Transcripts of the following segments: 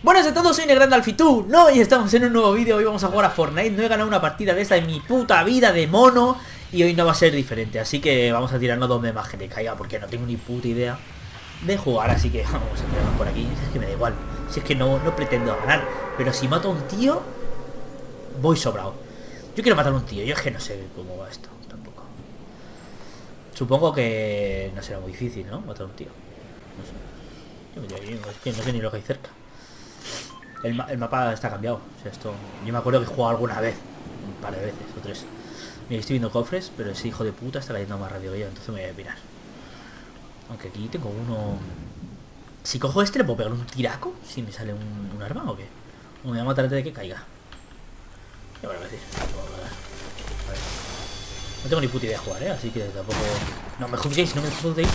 Buenas a todos, soy Negrandalfitú, ¿no? Y estamos en un nuevo vídeo. Hoy vamos a jugar a Fortnite. No he ganado una partida de esta en mi puta vida de mono. Y hoy no va a ser diferente, así que vamos a tirarnos donde más gente caiga, porque no tengo ni puta idea de jugar. Así que vamos a tirarnos por aquí. Es que me da igual, si es que no pretendo ganar. Pero si mato a un tío, voy sobrado. Yo quiero matar a un tío, yo es que no sé cómo va esto tampoco. Supongo que no será muy difícil, ¿no? Matar a un tío. No sé. Es que no sé ni lo que hay cerca. El mapa está cambiado. O sea, esto. Yo me acuerdo que he jugado alguna vez. Un par de veces o tres. Mira, estoy viendo cofres, pero ese hijo de puta está cayendo más rápido que yo. Entonces me voy a mirar. Aunque aquí tengo uno. Si cojo este, ¿le puedo pegar un tiraco? Si me sale un arma o qué. O me voy a matar antes de que caiga. Ya voy a decir. A ver. No tengo ni puta idea de jugar, así que tampoco. No me juzguéis, no me juzguéis.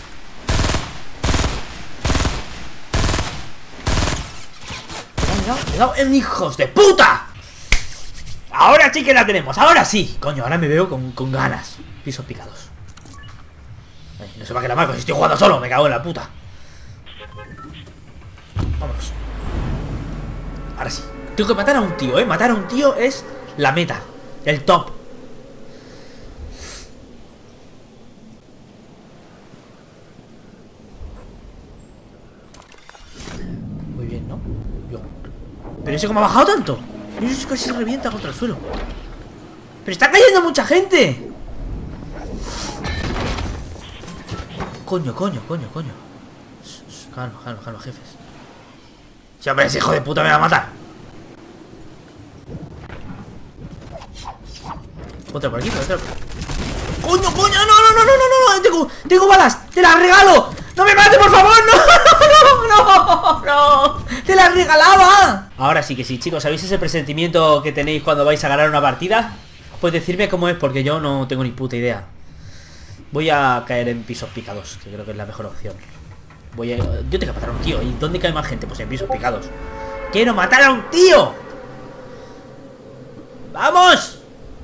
¡En hijos de puta! Ahora sí que la tenemos, ahora sí. Coño, ahora me veo con ganas. Pisos picados. Ay, no sé para qué la marco, si estoy jugando solo. Me cago en la puta. Vámonos. Ahora sí. Tengo que matar a un tío, matar a un tío es la meta. El top. Muy bien, ¿no? Pero ese cómo ha bajado tanto. Eso casi se revienta contra el suelo. ¡Pero está cayendo mucha gente! Coño. Calma, jefes. Si hombre, ese hijo de puta me va a matar. Otra por aquí, otra. ¡Coño! ¡No! ¡Tengo balas! ¡Te las regalo! ¡No me mates, por favor! ¡No! ¡Te las regalaba! Ahora sí que sí, chicos. ¿Sabéis ese presentimiento que tenéis cuando vais a ganar una partida? Pues decirme cómo es, porque yo no tengo ni puta idea. Voy a caer en pisos picados, que creo que es la mejor opción. Yo tengo que matar a un tío. ¿Y dónde cae más gente? Pues en pisos picados. ¡Quiero matar a un tío! ¡Vamos!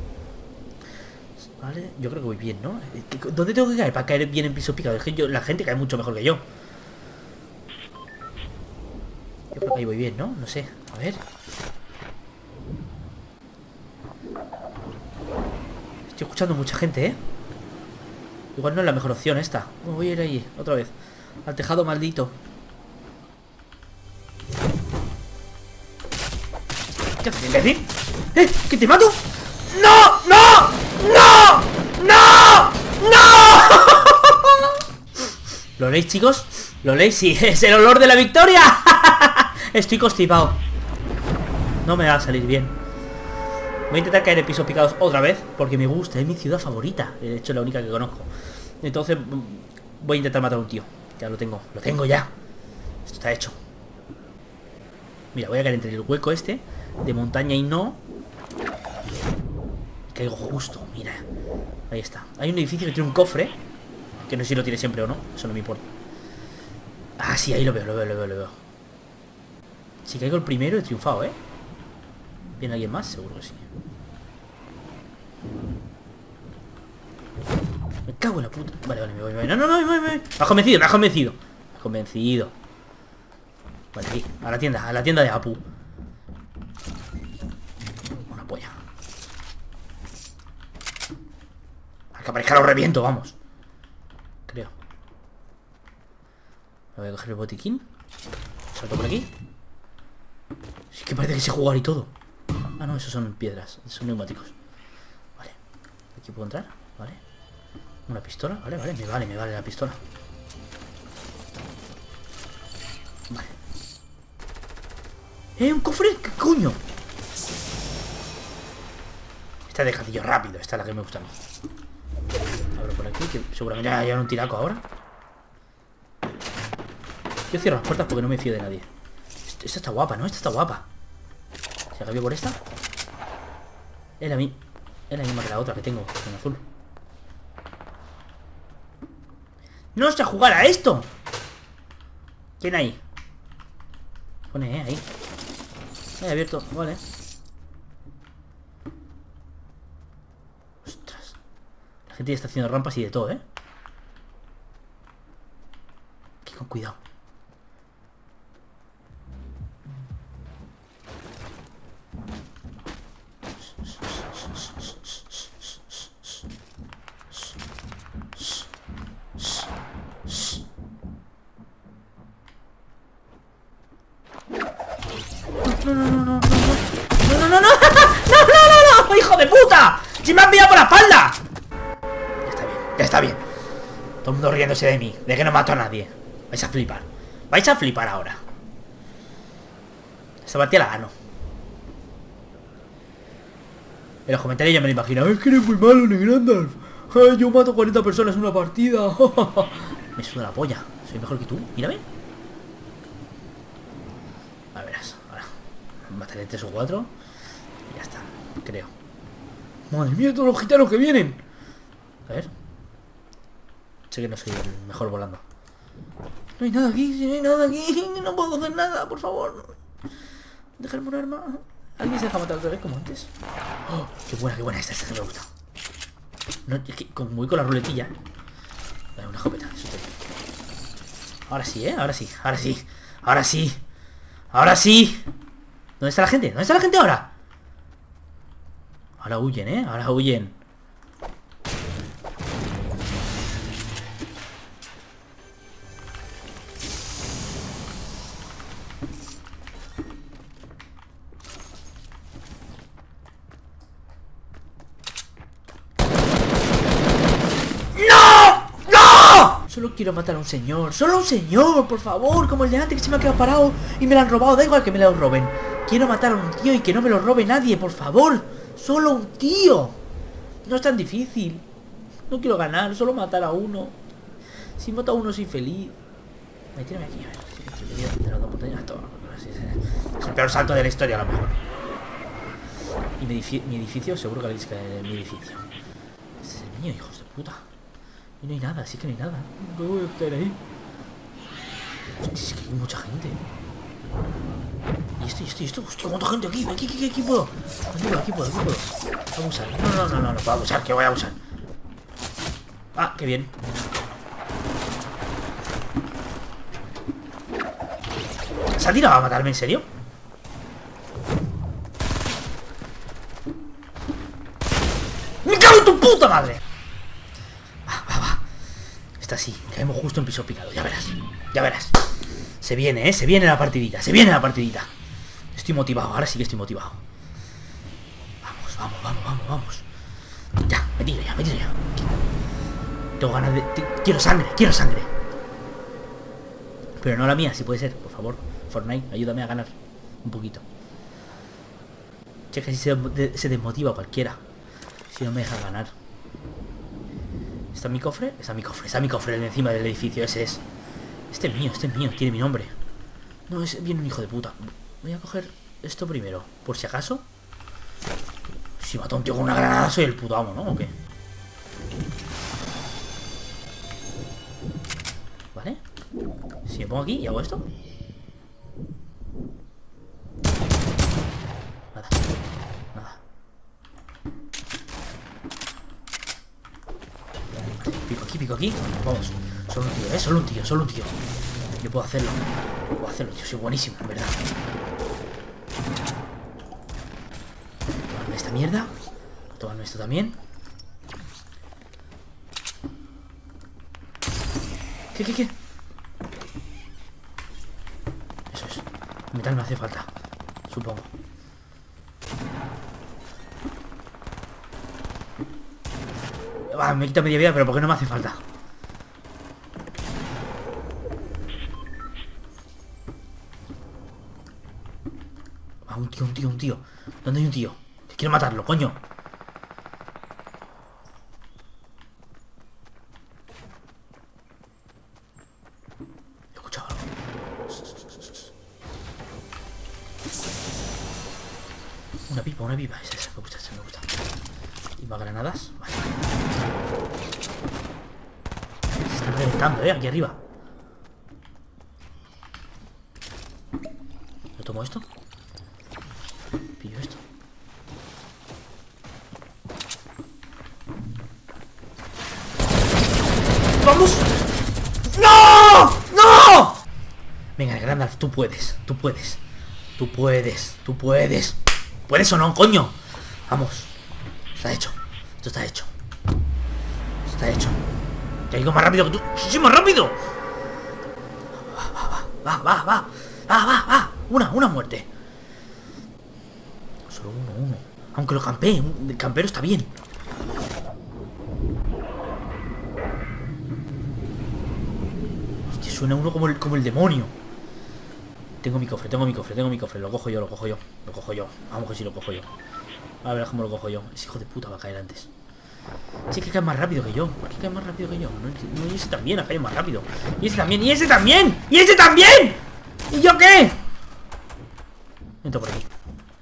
Vale, yo creo que voy bien, ¿no? ¿Dónde tengo que caer para caer bien en pisos picados? Es que la gente cae mucho mejor que yo. Yo creo que ahí voy bien, ¿no? No sé, a ver. Estoy escuchando mucha gente, Igual no es la mejor opción esta. Voy a ir ahí, otra vez. Al tejado maldito. ¿Qué haces, imbécil? ¿Que te mato? ¡No! ¿Lo leéis, chicos? ¿Lo leéis? Sí, es el olor de la victoria. Estoy constipado. No me va a salir bien. Voy a intentar caer en pisos picados otra vez, porque me gusta, es mi ciudad favorita. De hecho, es la única que conozco. Entonces voy a intentar matar a un tío. Ya lo tengo ya. Esto está hecho. Mira, voy a caer entre el hueco este de montaña y no. Y caigo justo, mira. Ahí está. Hay un edificio que tiene un cofre, que no sé si lo tiene siempre o no. Eso no me importa. Ah, sí, ahí lo veo. Si caigo el primero he triunfado, ¿Viene alguien más? Seguro que sí. Me cago en la puta. Vale, me voy. No, me voy. Me has convencido. Vale, ahí, a la tienda de Apu. Una polla. Al que aparezca lo reviento, vamos. Creo. Me voy a coger el botiquín. Salto por aquí. Es que parece que sé jugar y todo. Ah, no, esos son piedras. Son neumáticos. Vale. Aquí puedo entrar. Vale. Una pistola. Vale. Me vale la pistola. Vale. ¡Un cofre! ¿Qué coño? Esta es de gatillo rápido. Esta es la que me gusta más. Abro por aquí, que seguramente ya hay un tiraco ahora. Yo cierro las puertas porque no me fío de nadie. Esta está guapa, ¿no? Esta está guapa. ¿Se ha cambiado por esta? Es la misma que la otra que tengo en azul. ¡No sé jugar a esto! ¿Quién hay? Pone, ahí. He abierto, vale. Ostras. La gente ya está haciendo rampas y de todo, Aquí con cuidado. No, no, no, no, no, no. No, no, no, no. No, no, no, no. ¡Hijo de puta! ¡Si me han pillado por la espalda! Ya está bien, ya está bien. Todo el mundo riéndose de mí, de que no mato a nadie. Vais a flipar. Vais a flipar ahora. Esta partida la gano. En los comentarios ya me lo imagino. Es que eres muy malo, Negrandalf. Ay, yo mato 40 personas en una partida. Me suda la polla. Soy mejor que tú, mírame. A verás, ahora mataré 3 o 4 y ya está, creo. Madre mía, todos los gitanos que vienen. A ver. Sé que no soy el mejor volando. No hay nada aquí, si no hay nada aquí. No puedo hacer nada, por favor. Dejarme un arma. ¿Alguien se deja matar otra vez como antes? Oh, qué buena esta me gusta. No, es que como voy con la ruletilla. Dale, una escopeta, eso te... Ahora sí, ahora sí, ahora sí. Ahora sí. Ahora sí. ¿Dónde está la gente? ¿Dónde está la gente ahora? Ahora huyen, ahora huyen. Solo quiero matar a un señor. Solo un señor, por favor. Como el de antes que se me ha quedado parado y me lo han robado. Da igual que me lo roben. Quiero matar a un tío y que no me lo robe nadie, por favor. Solo un tío. No es tan difícil. No quiero ganar, solo matar a uno. Si mato a uno soy feliz. Tírame aquí, a ver. Es el peor salto de la historia a lo mejor. Y mi edificio, seguro que habéis caído en mi edificio. Este es el mío, hijos de puta. Y no hay nada, sí que no hay nada. ¿Cómo voy a estar ahí? Hostia, es que hay mucha gente. Y esto, hostia, cuánta gente aquí. Aquí puedo. Aquí puedo. Abusar. No puedo abusar, que voy a abusar. Ah, qué bien. ¿Se ha tirado a matarme en serio? ¡Me cago en tu puta madre! Va. Esta sí, caemos justo en piso picado, ya verás. Se viene, se viene la partidita. Estoy motivado, ahora sí que estoy motivado. Vamos. Ya, me tiro ya. Tengo ganas de... Quiero sangre. Pero no la mía, si puede ser, por favor. Fortnite, ayúdame a ganar un poquito. Che, que si se desmotiva cualquiera si no me deja ganar. ¿Está mi cofre? Está mi cofre, el de encima del edificio, ese es. Este es mío, tiene mi nombre. No, viene un hijo de puta. Voy a coger esto primero, por si acaso. Si mato a un tío con una granada soy el puto amo, ¿no? ¿O qué? Vale. Si me pongo aquí y hago esto. Nada. Pico aquí. Vamos. Solo un tío. Yo puedo hacerlo. Yo soy buenísimo, en verdad. Tomarme esta mierda. Tomarme esto también. ¿Qué? Eso es. Metal me hace falta, supongo. Me quita media vida, pero porque no me hace falta. Un tío. ¿Dónde hay un tío? Quiero matarlo, coño. He escuchado algo. Una pipa. Esa me gusta. Y más granadas. Vale. Se están reventando, aquí arriba. ¿Lo tomo esto? Pillo esto. ¡Vamos! ¡No! Venga, Grandalf, tú puedes. ¿Puedes o no, coño? Vamos. Está hecho. Esto está hecho. Te digo más rápido que tú. ¡Sí, más rápido! Va. Una muerte. Aunque lo campee, el campero está bien. Hostia, suena uno como el demonio. Tengo mi cofre. Lo cojo yo. Vamos que sí lo cojo yo. A ver cómo lo cojo yo. Ese hijo de puta va a caer antes. Sí que cae más rápido que yo. ¿Por qué cae más rápido que yo? No, y ese también ha caído más rápido. Y ese también. ¿Y yo qué? Entro por aquí.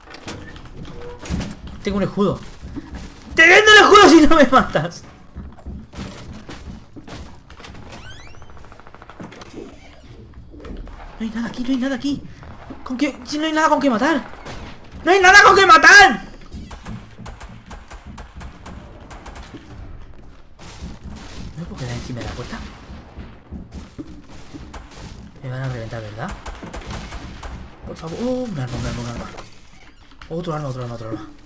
Tengo un escudo. ¡Te vendo el escudo si no me matas! No hay nada aquí. ¿Con qué? Si no hay nada con qué matar. ¡No hay nada con qué matar! ¿No me puedo quedar encima de la puerta? Me van a reventar, ¿verdad? Por favor. Un arma. Otro arma.